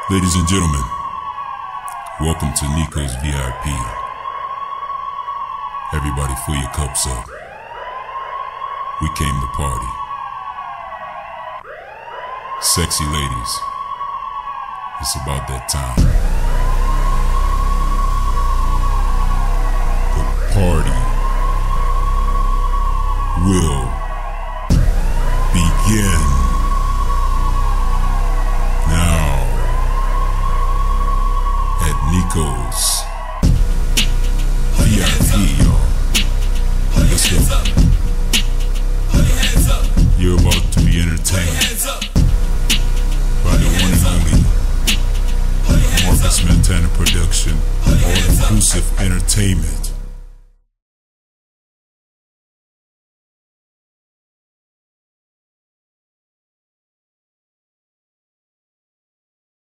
Ladies and gentlemen, welcome to NICOS VIP. Everybody fill your cups up. We came to party. Sexy ladies, it's about that time. The party will begin now at NICOS VIP, y'all. Let's go. You're about to be entertained by the one and only Marcus Montana production, all-inclusive entertainment.